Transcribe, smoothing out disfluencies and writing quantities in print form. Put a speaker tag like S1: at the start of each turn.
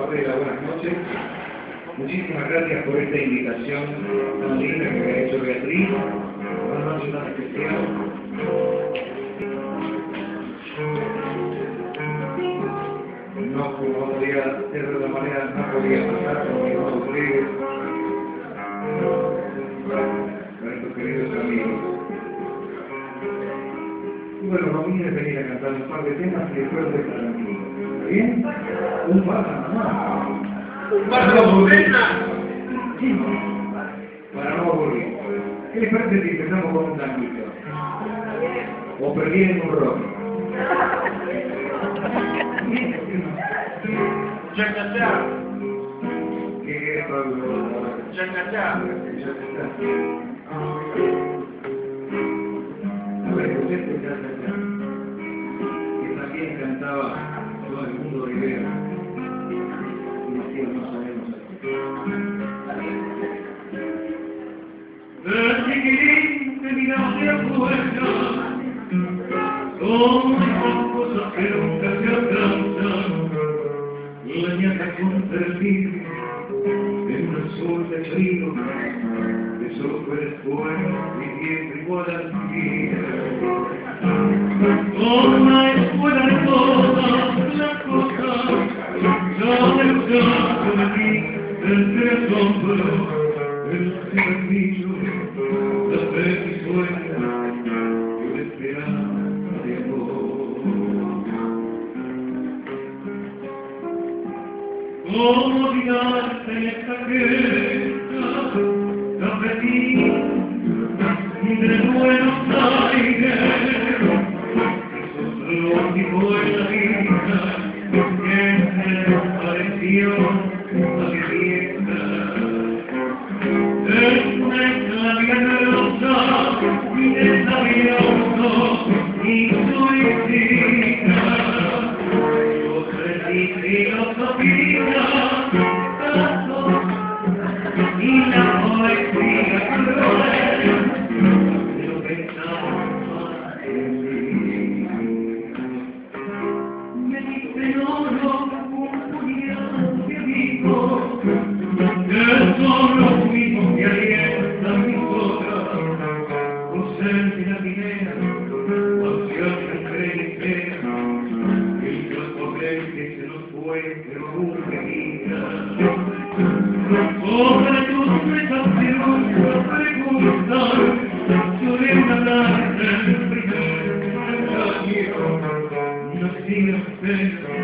S1: Papela, buenas noches. Muchísimas gracias por esta invitación tan linda que me ha hecho Beatriz. Una noche tan especial. No como podía ser de otra manera, no podía pasar con mis dos colegas, con estos queridos amigos. Y bueno, vamos a venir a cantar un par de temas y después de estar tranquilo. ¿Está bien? Un par nada más.
S2: Para no aburrir.
S1: Para no aburrir. ¿Qué les parece si empezamos con un tanguito? O perdiendo un rock.
S2: Chacachá.
S1: ¿Qué es Pablo?
S2: Chacachá.
S1: A ver, usted se Chacachá. Que también cantaba todo el mundo Rivera. No sabemos
S2: El chiquirín te miraba de afuera, son esas cosas que nunca se alcanzan. La ñata contra el vidrio, en una sol de frío, que solo fue después viviendo igual al cielo. Con una escuela de todas las cosas, sabe el canto de mí, entre asombro, el cigarrillo, la fe que sueña, y la esperanza de amor. ¿Cómo olvidarte en esta fiesta, la pedí, de Buenos Aires, esos lógicos en la vida, que se pareció a mi fiesta. Es una vida hermosa y desabierto y suicida. Yo crecí filosofía, y la poesía cruel, pero pensaba en mí. Me dice oro un puñado de amigos, que son los mismos que alientan mis obras, ausente la minera, ansiosa crecer, el transporte se nos fue, pero nunca mira. Sobre tus presentaciones preguntar, sobre una tarde en el primer año, no sigas pensando.